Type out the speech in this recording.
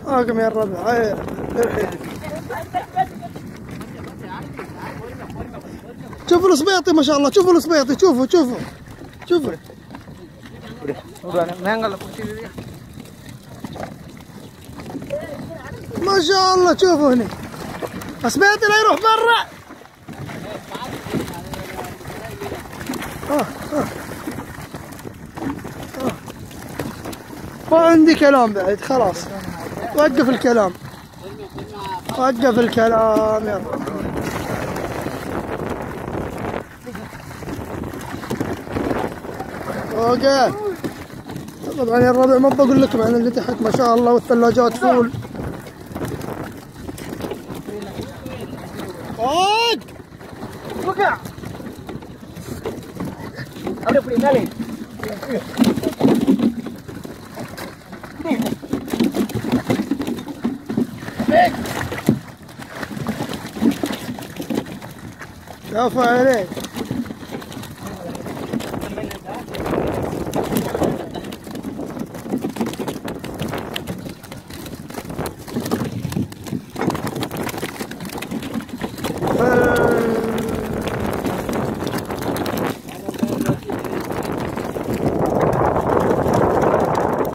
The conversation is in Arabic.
معاكم يا الربع. شوفوا الصبيطي ما شاء الله، شوفوا الصبيطي، شوفوا شوفوا شوفوا ما شاء الله. شوفوا هنا الصبيطي لا يروح برا. ما عندي كلام بعد، خلاص وقف الكلام، وقف الكلام يا رب. اوكي طبعا يا الربع ما بقول لكم عن اللي تحت ما شاء الله، والثلاجات فول. وقع شافوا عليك.